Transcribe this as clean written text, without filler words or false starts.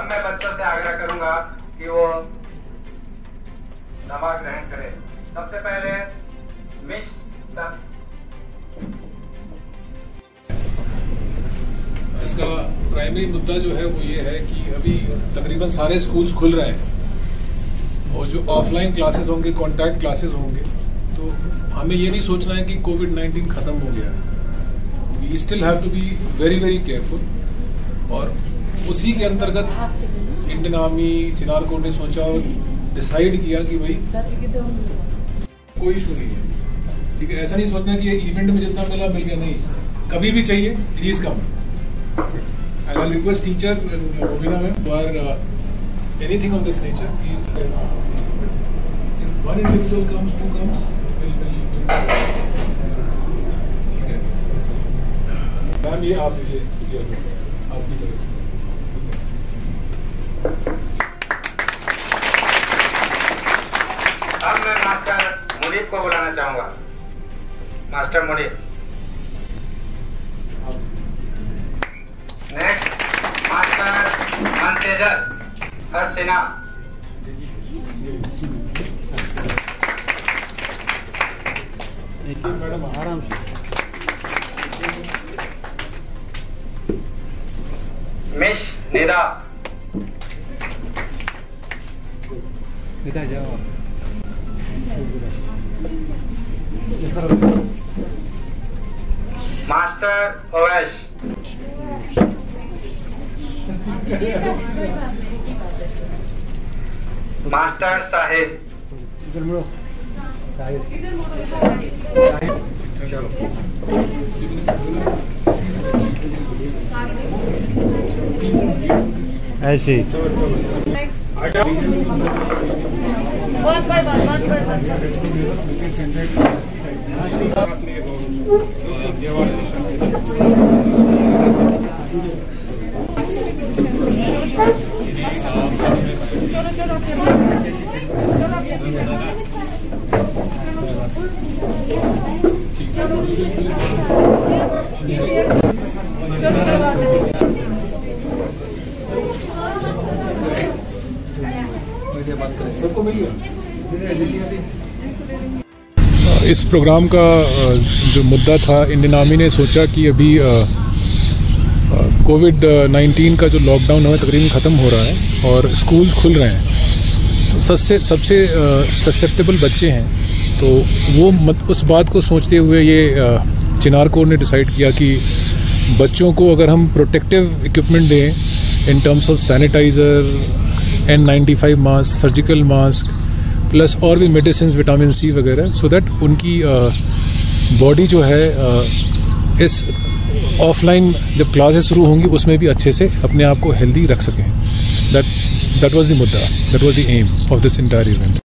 अब मैं बच्चों से आग्रह करूंगा कि वो दवा ग्रहण करें। सबसे पहले मिस इसका प्राइमरी मुद्दा जो है वो ये है कि अभी तकरीबन सारे स्कूल्स खुल रहे हैं और जो ऑफलाइन क्लासेस होंगे, कॉन्टैक्ट क्लासेस होंगे, तो हमें ये नहीं सोचना है कि कोविड-19 खत्म हो गया है। We still have to be very very careful. और उसी के अंतर्गत इंडियन आर्मी, चिनार कोर्ट ने सोचा और डिसाइड किया कि भाई कोई इशू नहीं है, ठीक है। ऐसा नहीं सोचना कि ये इवेंट में जितना मिला मिल गया, नहीं, कभी भी चाहिए please come. And I'll request teacher and Robina ma'am for anything of this nature. Please, if one individual comes, two comes, will ठीक है। मैम ये आप दीजिए आपकी तरफ। अब मैं मास्टर मुनीब को बुलाना चाहूंगा। मास्टर मुनीब। नेक्स्ट मास्टर मनतेजर हरसिना। मैडम आराम से। मिश निदा। निदा जाओ। मास्टर ओवैश। मास्टर साहिब। इधर मुड़ो। ऐसे इस प्रोग्राम का जो मुद्दा था, इंडियन आर्मी ने सोचा कि अभी कोविड-19 का जो लॉकडाउन है तकरीबन ख़त्म हो रहा है और स्कूल्स खुल रहे हैं, तो सबसे ससेप्टेबल बच्चे हैं, तो वो उस बात को सोचते हुए ये चिनार कोर्ट ने डिसाइड किया कि बच्चों को अगर हम प्रोटेक्टिव इक्विपमेंट दें in terms of sanitizer, N95 mask, surgical mask, plus और भी मेडिसिन, विटामिन सी वगैरह, सो दैट उनकी बॉडी जो है इस ऑफलाइन जब क्लासेस शुरू होंगी उसमें भी अच्छे से अपने आप को हेल्दी रख सकें। दैट वाज द मुद्दा, that was the aim of this entire event.